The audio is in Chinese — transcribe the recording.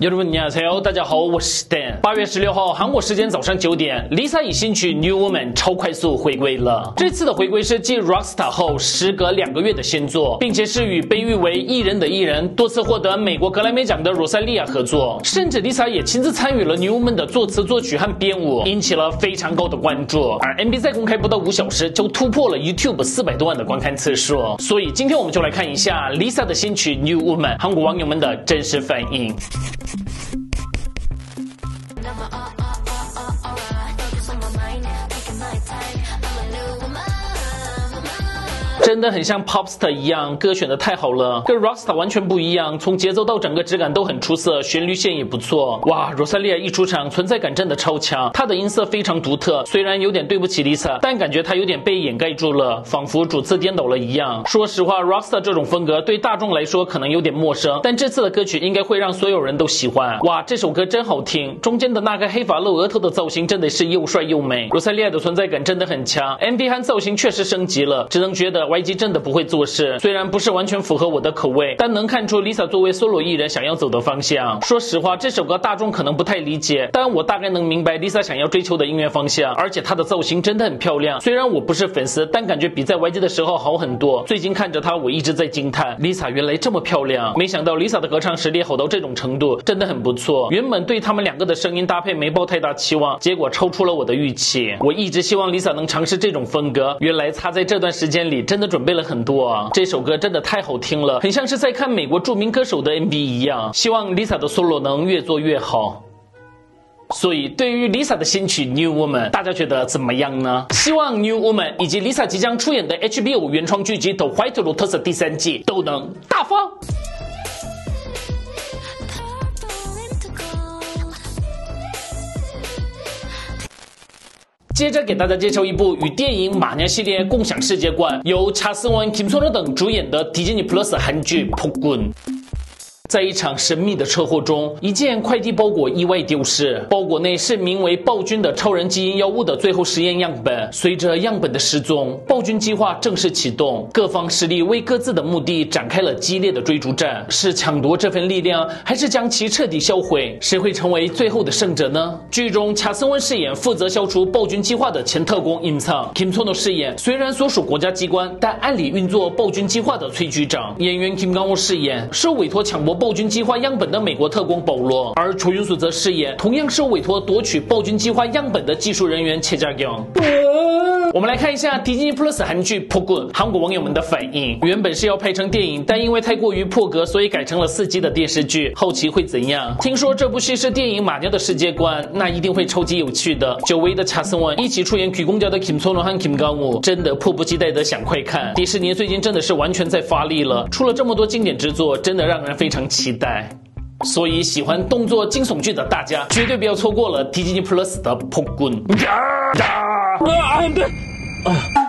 여러분 안녕하세요，大家好，我是 Dan。8月16号，韩国时间早上9点 ，Lisa 以新曲《New Woman》超快速回归了。这次的回归是继 Rockstar 后时隔2个月的新作，并且是与被誉为艺人的艺人、多次获得美国格莱美奖的罗塞利亚合作，甚至 Lisa 也亲自参与了《New Woman》的作词、作曲和编舞，引起了非常高的关注。而 MV 在公开不到5小时就突破了 YouTube 400多万的观看次数，所以今天我们就来看一下 Lisa 的新曲《New Woman》韩国网友们的真实反应。真的很像 Popstar 一样，歌选的太好了，跟 Rockstar 完全不一样，从节奏到整个质感都很出色，旋律线也不错。哇，罗塞利亚一出场，存在感真的超强，她的音色非常独特，虽然有点对不起 Lisa， 但感觉她有点被掩盖住了，仿佛主次颠倒了一样。说实话 ，Rockstar 这种风格对大众来说可能有点陌生，但这次的歌曲应该会让所有人都喜欢。哇，这首歌真好听，中间的那个黑发露额头的造型真的是又帅又美，罗塞利亚的存在感真的很强 ，MV 和造型确实升级了，只能觉得YG 真的不会做事，虽然不是完全符合我的口味，但能看出 Lisa 作为 solo 艺人想要走的方向。说实话，这首歌大众可能不太理解，但我大概能明白 Lisa 想要追求的音乐方向，而且她的造型真的很漂亮。虽然我不是粉丝，但感觉比在 YG 的时候好很多。最近看着她，我一直在惊叹 Lisa 原来这么漂亮，没想到 Lisa 的合唱实力好到这种程度，真的很不错。原本对他们两个的声音搭配没抱太大期望，结果超出了我的预期。我一直希望 Lisa 能尝试这种风格，原来她在这段时间里真的准备了很多啊！这首歌真的太好听了，很像是在看美国著名歌手的 MV 一样。希望 Lisa 的 solo 能越做越好。所以对于 Lisa 的新曲 New Woman， 大家觉得怎么样呢？希望 New Woman 以及 Lisa 即将出演的 HBO 原创剧集 The White Lotus 第3季都能大发。接着给大家介绍一部与电影《马娘》系列共享世界观，由查斯文、金硕等主演的迪士尼 Plus 韩剧《폭군》。在一场神秘的车祸中，一件快递包裹意外丢失，包裹内是名为暴君的超人基因药物的最后实验样本。随着样本的失踪，暴君计划正式启动，各方势力为各自的目的展开了激烈的追逐战，是抢夺这份力量，还是将其彻底销毁？谁会成为最后的胜者呢？剧中查森文饰演负责消除暴君计划的前特工임상， Kim Sono饰演虽然所属国家机关，但暗里运作暴君计划的崔局长。演员 Kim Kang-ho饰演受委托抢夺暴君计划样本的美国特工保罗，而楚云素则饰演同样受委托夺取暴君计划样本的技术人员切家경我们来看一下迪士尼 Plus 韩剧《폭군》韩国网友们的反应。原本是要拍成电影，但因为太过于破格，所以改成了4季的电视剧。好奇会怎样？听说这部戏是电影《马娘》的世界观，那一定会超级有趣的。久违的查森文一起出演《귀공자》的 Kim Sono 和 Kim Kang-ho， 真的迫不及待的想快看。迪士尼最近真的是完全在发力了，出了这么多经典之作，真的让人非常期待。所以喜欢动作惊悚剧的大家绝对不要错过了迪士尼 Plus 的《폭군》。